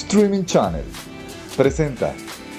Streaming Channel presenta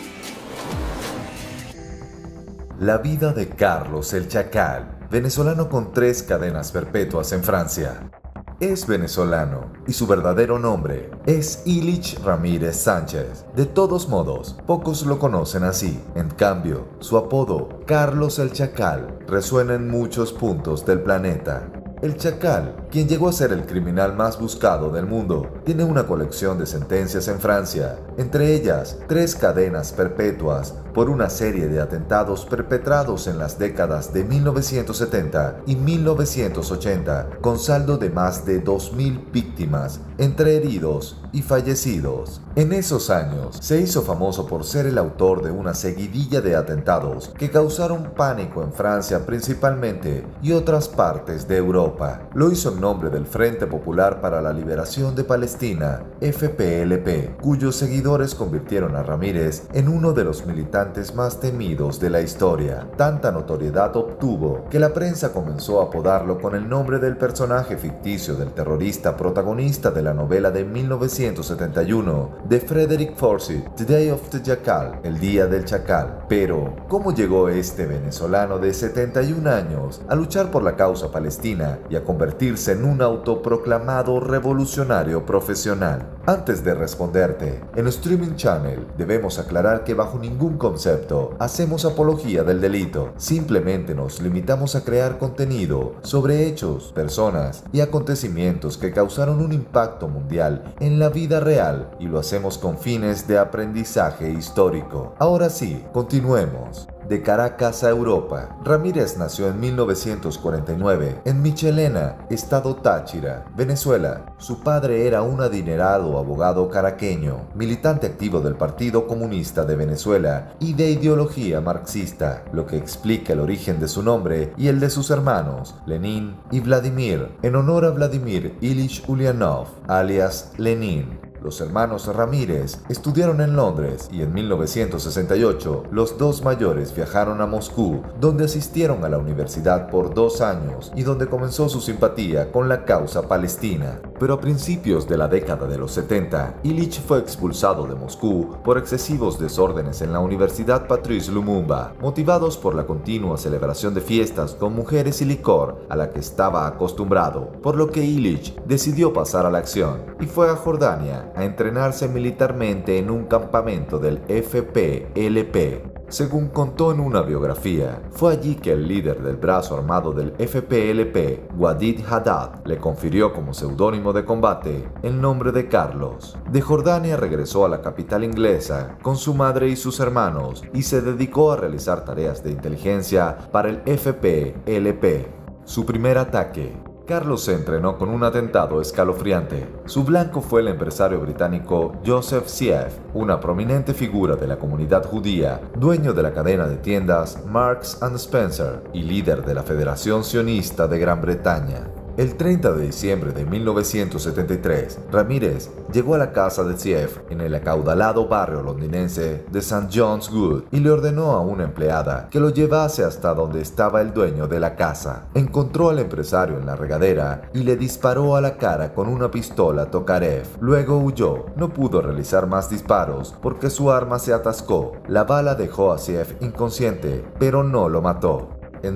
la vida de Carlos el Chacal, venezolano con 3 cadenas perpetuas en Francia. Es venezolano y su verdadero nombre es Ilich Ramírez Sánchez. De todos modos, pocos lo conocen así. En cambio, su apodo, Carlos el Chacal, resuena en muchos puntos del planeta. El Chacal, quien llegó a ser el criminal más buscado del mundo, tiene una colección de sentencias en Francia, entre ellas 3 cadenas perpetuas por una serie de atentados perpetrados en las décadas de 1970 y 1980, con saldo de más de 2.000 víctimas, entre heridos y fallecidos. En esos años, se hizo famoso por ser el autor de una seguidilla de atentados que causaron pánico en Francia principalmente y otras partes de Europa. Lo hizo en nombre del Frente Popular para la Liberación de Palestina, FPLP, cuyos seguidores convirtieron a Ramírez en uno de los militantes más temidos de la historia. Tanta notoriedad obtuvo que la prensa comenzó a apodarlo con el nombre del personaje ficticio del terrorista protagonista de la novela de 1971 de Frederick Forsyth, The Day of the Jackal, El Día del Chacal. Pero, ¿cómo llegó este venezolano de 71 años a luchar por la causa palestina y a convertirse en un autoproclamado revolucionario profesional? Antes de responderte, en Streaming Channel debemos aclarar que bajo ningún concepto hacemos apología del delito. Simplemente nos limitamos a crear contenido sobre hechos, personas y acontecimientos que causaron un impacto mundial en la vida real y lo hacemos con fines de aprendizaje histórico. Ahora sí, continuemos. De Caracas a Europa. Ramírez nació en 1949 en Michelena, estado Táchira, Venezuela. Su padre era un adinerado abogado caraqueño, militante activo del Partido Comunista de Venezuela y de ideología marxista, lo que explica el origen de su nombre y el de sus hermanos, Lenin y Vladimir, en honor a Vladimir Ilich Ulyanov, alias Lenin. Los hermanos Ramírez estudiaron en Londres y en 1968 los 2 mayores viajaron a Moscú, donde asistieron a la universidad por 2 años y donde comenzó su simpatía con la causa palestina. Pero a principios de la década de los 70, Ilich fue expulsado de Moscú por excesivos desórdenes en la Universidad Patrice Lumumba, motivados por la continua celebración de fiestas con mujeres y licor a la que estaba acostumbrado, por lo que Ilich decidió pasar a la acción y fue a Jordania a entrenarse militarmente en un campamento del FPLP. Según contó en una biografía, fue allí que el líder del brazo armado del FPLP, Wadid Haddad, le confirió como seudónimo de combate el nombre de Carlos. De Jordania regresó a la capital inglesa con su madre y sus hermanos y se dedicó a realizar tareas de inteligencia para el FPLP. Su primer ataque. Carlos se entrenó con un atentado escalofriante. Su blanco fue el empresario británico Joseph Sieff, una prominente figura de la comunidad judía, dueño de la cadena de tiendas Marks & Spencer y líder de la Federación Sionista de Gran Bretaña. El 30 de diciembre de 1973, Ramírez llegó a la casa de Sieff en el acaudalado barrio londinense de St. John's Wood y le ordenó a una empleada que lo llevase hasta donde estaba el dueño de la casa. Encontró al empresario en la regadera y le disparó a la cara con una pistola Tokarev. Luego huyó. No pudo realizar más disparos porque su arma se atascó. La bala dejó a Sieff inconsciente, pero no lo mató. En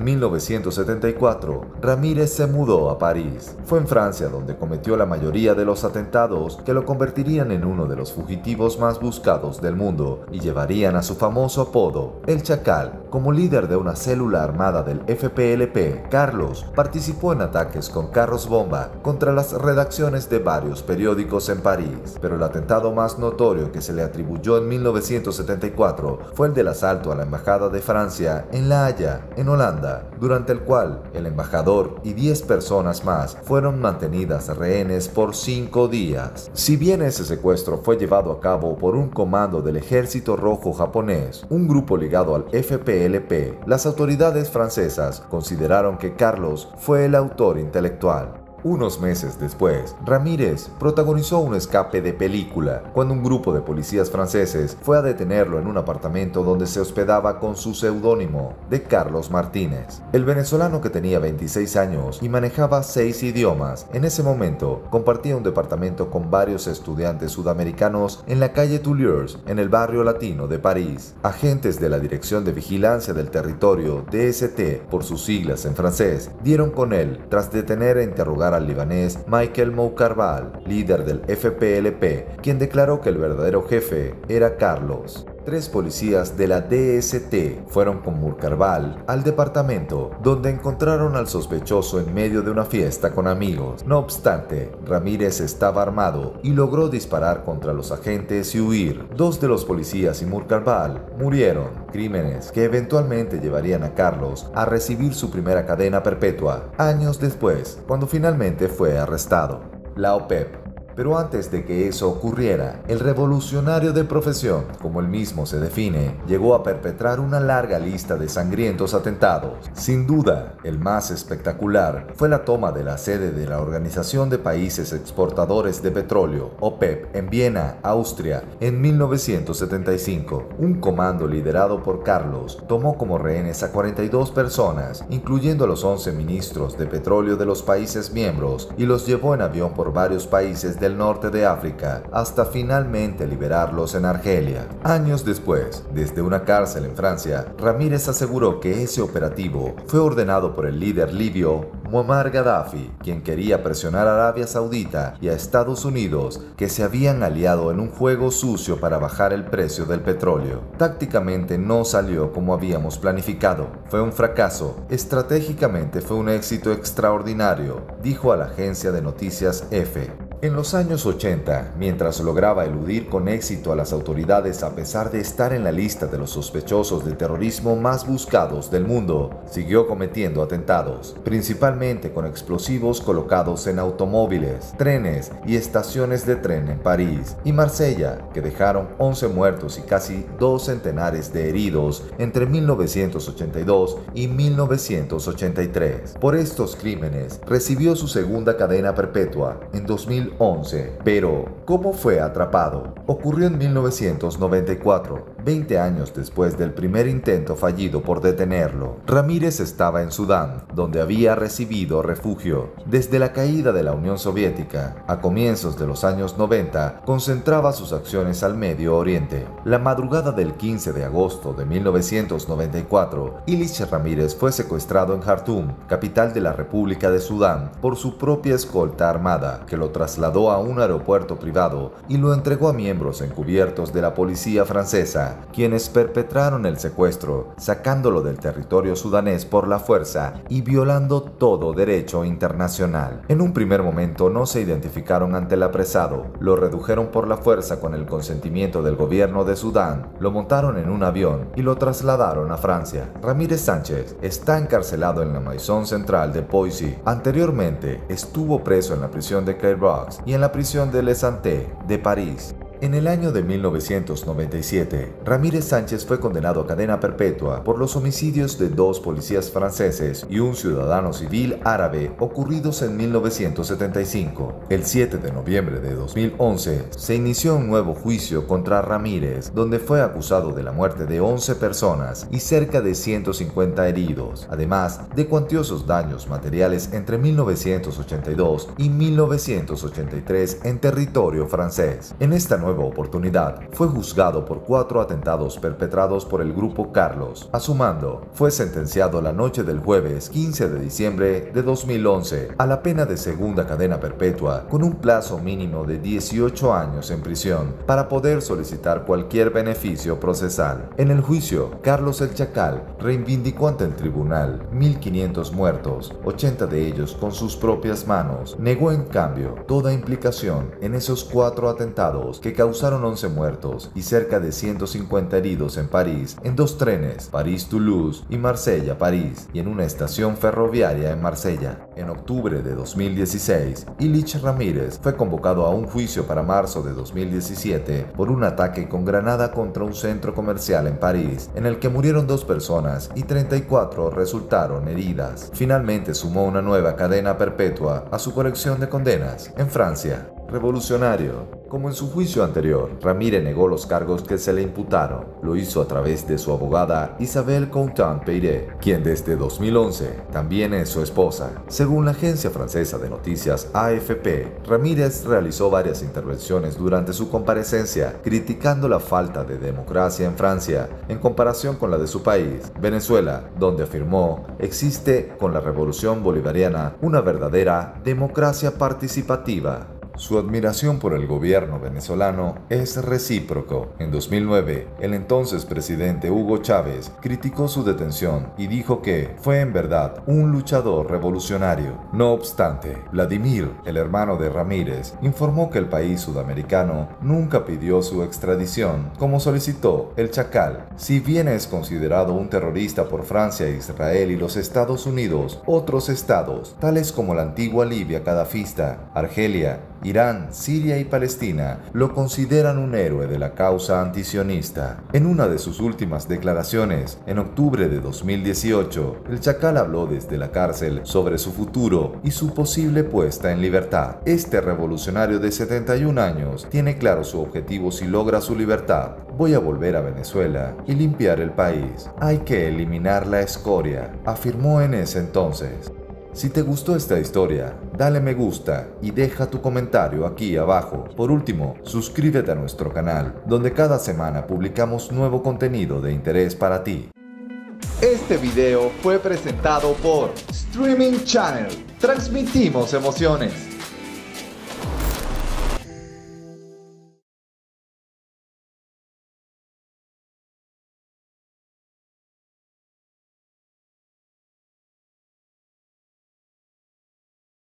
1974, Ramírez se mudó a París. Fue en Francia donde cometió la mayoría de los atentados que lo convertirían en uno de los fugitivos más buscados del mundo y llevarían a su famoso apodo, El Chacal. Como líder de una célula armada del FPLP, Carlos participó en ataques con carros bomba contra las redacciones de varios periódicos en París. Pero el atentado más notorio que se le atribuyó en 1974 fue el del asalto a la Embajada de Francia en La Haya, en Holanda, durante el cual el embajador y 10 personas más fueron mantenidas rehenes por 5 días. Si bien ese secuestro fue llevado a cabo por un comando del Ejército Rojo japonés, un grupo ligado al FPLP, las autoridades francesas consideraron que Carlos fue el autor intelectual. Unos meses después, Ramírez protagonizó un escape de película cuando un grupo de policías franceses fue a detenerlo en un apartamento donde se hospedaba con su seudónimo de Carlos Martínez. El venezolano, que tenía 26 años y manejaba 6 idiomas, en ese momento compartía un departamento con varios estudiantes sudamericanos en la calle Toulouse, en el barrio latino de París. Agentes de la Dirección de Vigilancia del Territorio, DST por sus siglas en francés, dieron con él tras detener e interrogar al libanés Michael Moucarval, líder del FPLP, quien declaró que el verdadero jefe era Carlos. 3 policías de la DST fueron con Moucarval al departamento, donde encontraron al sospechoso en medio de una fiesta con amigos. No obstante, Ramírez estaba armado y logró disparar contra los agentes y huir. 2 de los policías y Moucarval murieron, crímenes que eventualmente llevarían a Carlos a recibir su primera cadena perpetua, años después, cuando finalmente fue arrestado. La OPEP. Pero antes de que eso ocurriera, el revolucionario de profesión, como él mismo se define, llegó a perpetrar una larga lista de sangrientos atentados. Sin duda, el más espectacular fue la toma de la sede de la Organización de Países Exportadores de Petróleo, OPEP, en Viena, Austria, en 1975. Un comando liderado por Carlos tomó como rehenes a 42 personas, incluyendo a los 11 ministros de petróleo de los países miembros, y los llevó en avión por varios países del norte de África, hasta finalmente liberarlos en Argelia. Años después, desde una cárcel en Francia, Ramírez aseguró que ese operativo fue ordenado por el líder libio Muammar Gaddafi, quien quería presionar a Arabia Saudita y a Estados Unidos, que se habían aliado en un juego sucio para bajar el precio del petróleo. Tácticamente no salió como habíamos planificado. Fue un fracaso. Estratégicamente fue un éxito extraordinario, dijo a la agencia de noticias EFE. En los años 80, mientras lograba eludir con éxito a las autoridades a pesar de estar en la lista de los sospechosos de terrorismo más buscados del mundo, siguió cometiendo atentados, principalmente con explosivos colocados en automóviles, trenes y estaciones de tren en París y Marsella, que dejaron 11 muertos y casi 2 centenares de heridos entre 1982 y 1983. Por estos crímenes, recibió su segunda cadena perpetua en 2011. Pero, ¿cómo fue atrapado? Ocurrió en 1994, 20 años después del primer intento fallido por detenerlo. Ramírez estaba en Sudán, donde había recibido refugio. Desde la caída de la Unión Soviética, a comienzos de los años 90, concentraba sus acciones al Medio Oriente. La madrugada del 15 de agosto de 1994, Ilich Ramírez fue secuestrado en Jartum, capital de la República de Sudán, por su propia escolta armada, que lo trasladó a un aeropuerto privado y lo entregó a miembros encubiertos de la policía francesa, quienes perpetraron el secuestro, sacándolo del territorio sudanés por la fuerza y violando todo derecho internacional. En un primer momento no se identificaron ante el apresado, lo redujeron por la fuerza con el consentimiento del gobierno de Sudán, lo montaron en un avión y lo trasladaron a Francia. Ramírez Sánchez está encarcelado en la Maison Centrale de Poissy. Anteriormente estuvo preso en la prisión de Clairvaux y en la prisión de Les Santé de París. En el año de 1997, Ramírez Sánchez fue condenado a cadena perpetua por los homicidios de 2 policías franceses y un ciudadano civil árabe ocurridos en 1975. El 7 de noviembre de 2011, se inició un nuevo juicio contra Ramírez, donde fue acusado de la muerte de 11 personas y cerca de 150 heridos, además de cuantiosos daños materiales entre 1982 y 1983 en territorio francés. En esta nueva oportunidad, fue juzgado por 4 atentados perpetrados por el grupo Carlos. A su mando, fue sentenciado la noche del jueves 15 de diciembre de 2011 a la pena de segunda cadena perpetua con un plazo mínimo de 18 años en prisión para poder solicitar cualquier beneficio procesal. En el juicio, Carlos el Chacal reivindicó ante el tribunal 1.500 muertos, 80 de ellos con sus propias manos. Negó en cambio toda implicación en esos 4 atentados que causaron 11 muertos y cerca de 150 heridos en París, en 2 trenes, París-Toulouse y Marsella-París, y en una estación ferroviaria en Marsella. En octubre de 2016, Illich Ramírez fue convocado a un juicio para marzo de 2017 por un ataque con granada contra un centro comercial en París, en el que murieron 2 personas y 34 resultaron heridas. Finalmente sumó una nueva cadena perpetua a su colección de condenas en Francia. Revolucionario. Como en su juicio anterior, Ramírez negó los cargos que se le imputaron. Lo hizo a través de su abogada Isabelle Coutant-Peyre, quien desde 2011 también es su esposa. Según la agencia francesa de noticias AFP, Ramírez realizó varias intervenciones durante su comparecencia, criticando la falta de democracia en Francia en comparación con la de su país, Venezuela, donde afirmó existe con la revolución bolivariana una verdadera democracia participativa. Su admiración por el gobierno venezolano es recíproco. En 2009, el entonces presidente Hugo Chávez criticó su detención y dijo que fue en verdad un luchador revolucionario. No obstante, Vladimir, el hermano de Ramírez, informó que el país sudamericano nunca pidió su extradición, como solicitó el Chacal. Si bien es considerado un terrorista por Francia, Israel y los Estados Unidos, otros estados, tales como la antigua Libia cadafista, Argelia, Irán, Siria y Palestina, lo consideran un héroe de la causa antisionista. En una de sus últimas declaraciones, en octubre de 2018, el Chacal habló desde la cárcel sobre su futuro y su posible puesta en libertad. Este revolucionario de 71 años tiene claro su objetivo si logra su libertad. Voy a volver a Venezuela y limpiar el país. Hay que eliminar la escoria, afirmó en ese entonces. Si te gustó esta historia, dale me gusta y deja tu comentario aquí abajo. Por último, suscríbete a nuestro canal, donde cada semana publicamos nuevo contenido de interés para ti. Este video fue presentado por Streaming Channel. Transmitimos emociones.